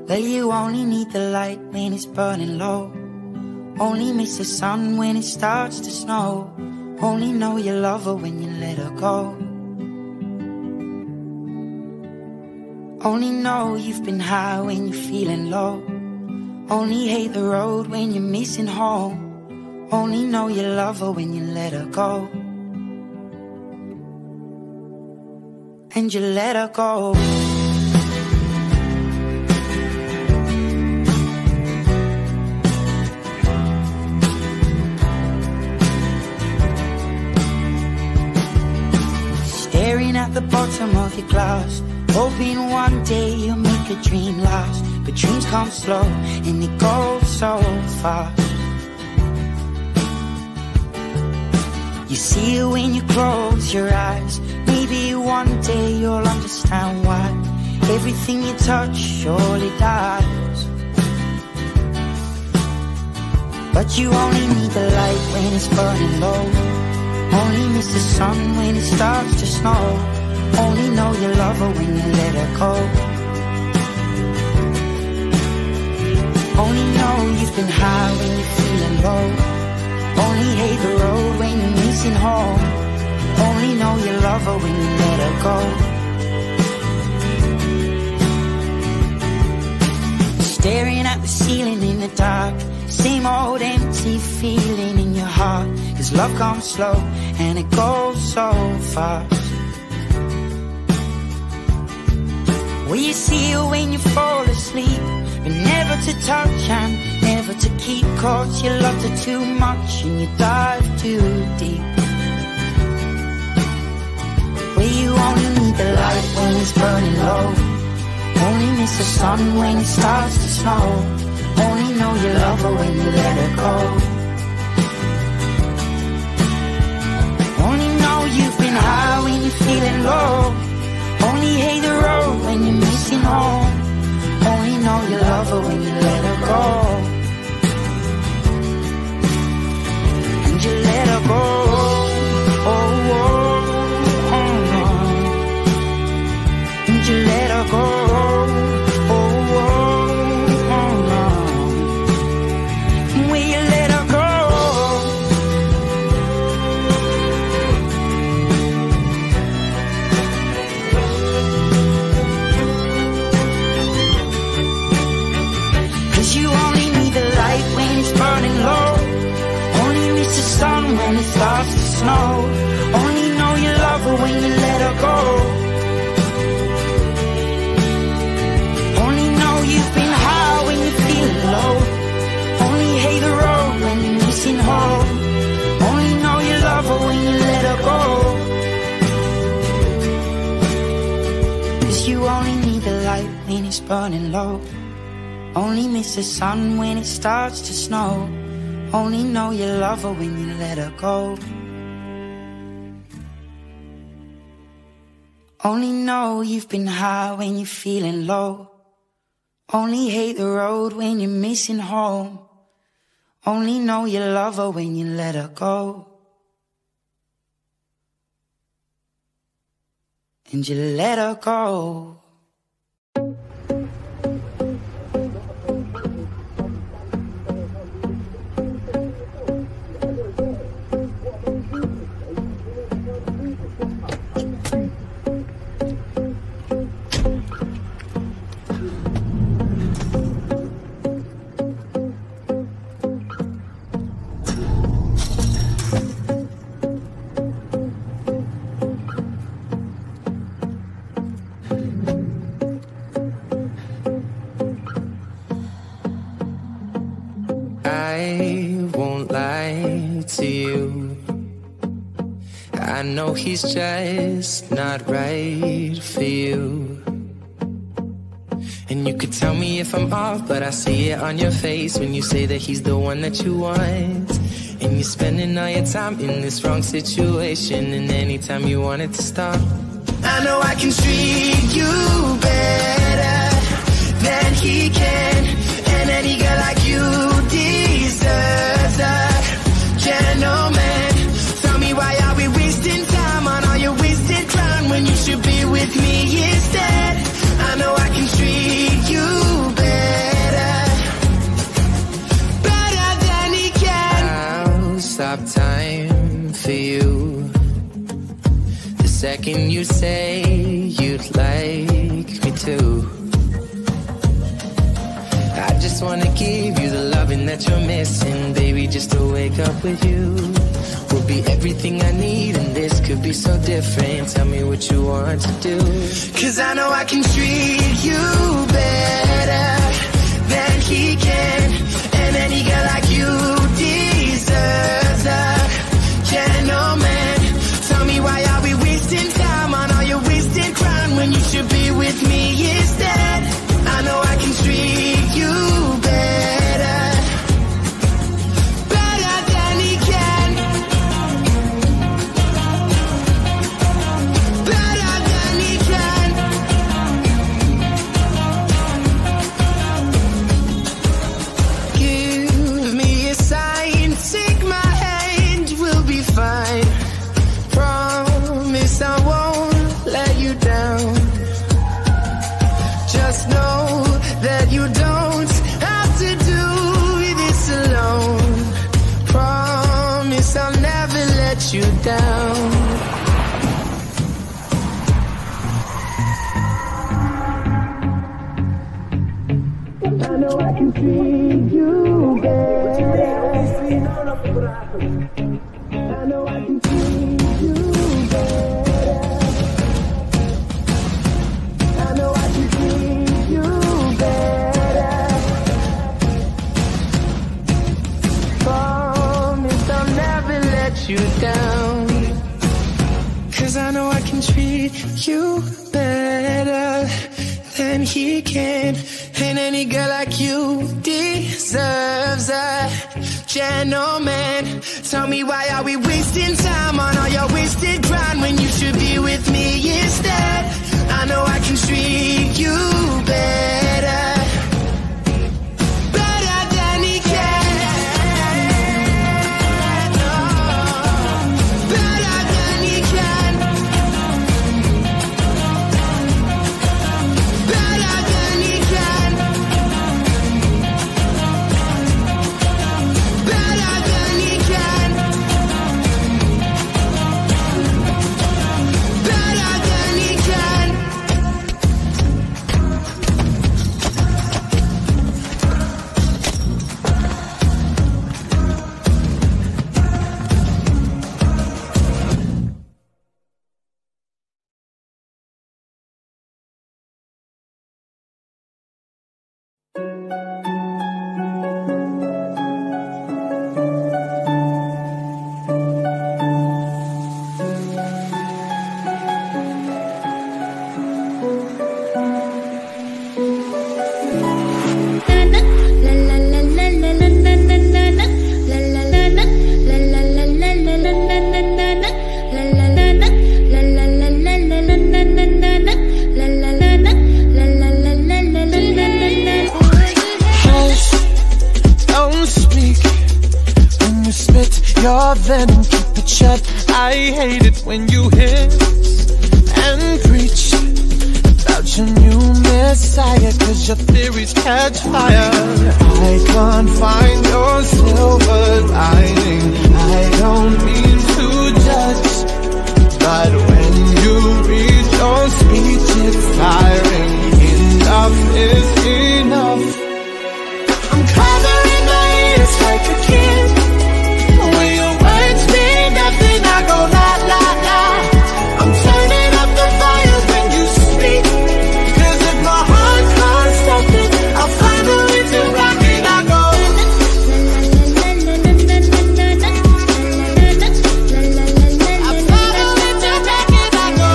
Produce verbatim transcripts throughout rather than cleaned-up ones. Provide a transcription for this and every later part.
Well, you only need the light when it's burning low. Only miss the sun when it starts to snow. Only know you love her when you let her go. Only know you've been high when you're feeling low. Only hate the road when you're missing home. Only know you love her when you let her go. And you let her go. Staring at the bottom of your glass, hoping one day you'll make a dream last. But dreams come slow and they go so fast. You see it when you close your eyes. Maybe one day you'll understand why everything you touch surely dies. But you only need the light when it's burning low. Only miss the sun when it starts to snow. Only know you love her when you let her go. Only know you've been high when you're feeling low. Only hate the road when you're missing home. Only know you love her when you let her go. Staring at the ceiling in the dark, same old empty feeling in your heart. Cause love comes slow and it goes so fast. Well, you see it when you fall asleep, but never to touch and never to keep. Cause you loved her too much and you dive too deep. Well, you only need the light when it's burning low. Only miss the sun when it starts to snow. Only know you love her when you let her go. Only know you've been high when you're feeling low. Only hate the road when you're missing home. Only know you love her when you let her go. And you let her go. Oh, oh, oh, oh. And you let her go. When it starts to snow, only know you love her when you let her go. Only know you've been high when you're feeling low. Only hate the road when you're missing home. Only know you love her when you let her go. Cause you only need the light when it's burning low. Only miss the sun when it starts to snow. Only know you love her when you let her go. Only know you've been high when you're feeling low. Only hate the road when you're missing home. Only know you love her when you let her go. And you let her go. I know he's just not right for you. And you could tell me if I'm off, but I see it on your face when you say that he's the one that you want. And you're spending all your time in this wrong situation, and anytime you want it to stop, I know I can treat you better than he can. And any girl like you deserves a gentleman. Tell me, why are we wasting time on all your wasted time when you should be with me instead? I know I can treat you better stop time for you. The second you say you'd like me to, I just wanna give you the loving that you're missing. Baby, just to wake up with you will be everything I need, and this could be so different. Tell me what you want to do, 'cause I know I can treat you better than he can. And any girl like you deserves a gentleman. Tell me, why are we wasting time on all your wasted crime when you should be with me instead? I know I can treat you better, better than he can, better than he can. Give me a sign, take my hand, we'll be fine. Promise I won't let you down. Just know that you don't have to do this alone. Promise I'll never let you down. I know I can treat you better. I know I can treat you better. I know I can treat you better. Promise I'll never let you down, 'cause I know I can treat you better than he can. And any girl like you deserves a gentleman. Tell me, why are we wasting time on all your wasted grind when you should be with me instead? I know I can treat you better, better than he can. Oh, better than he can, better than he can, better than he can, better than he can. Your venom, keep it shut. I hate it when you hiss and preach about your new messiah, 'cause your theories catch fire. I can't find your silver lining. I don't mean to judge, but when you read your speech, it's tiring. Enough is enough. I'm covering my ears like a kid. When your words mean nothing, I go la la la. I'm turning up the fire when you speak, 'cause if my heart can't stop it, I'll find a way to rock it. I go I'll find a way to rock it. I go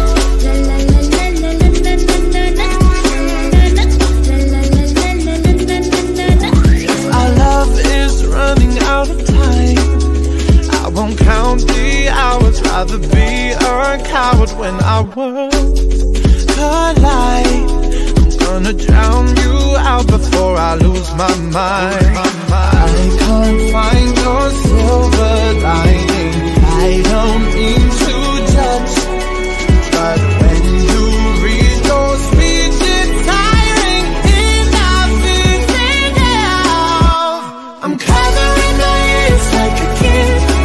if our love is running out of time, I won't count the hours, rather be a coward when our worlds collide. I'm gonna drown you out before I lose my mind. I can't find your silver lining. I don't mean to judge, but when you read your speech, it's tiring. Enough is enough. I'm covering my ears like a kid.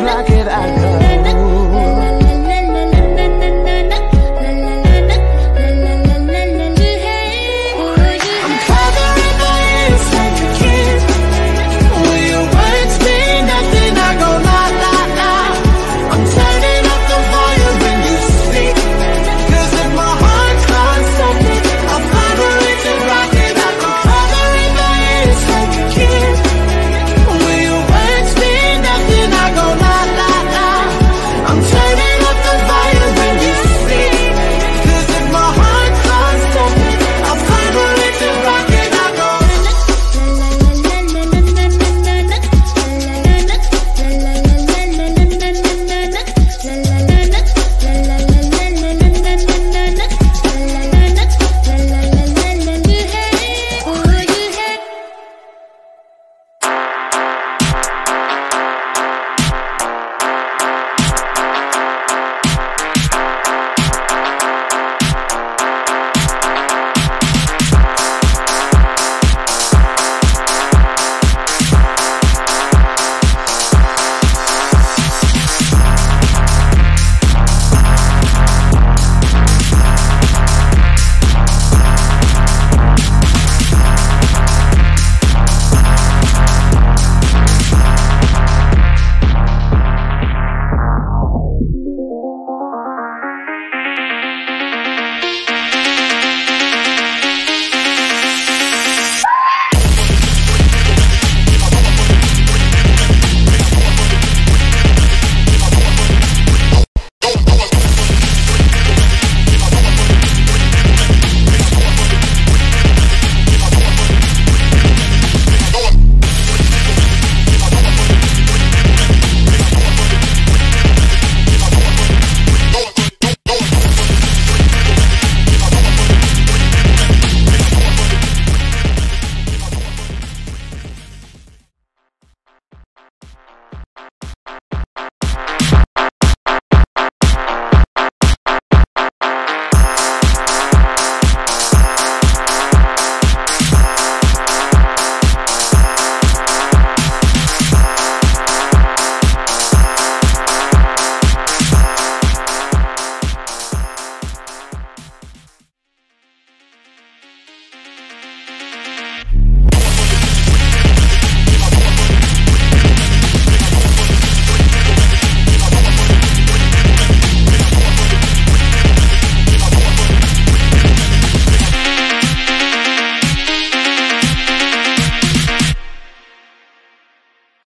like it.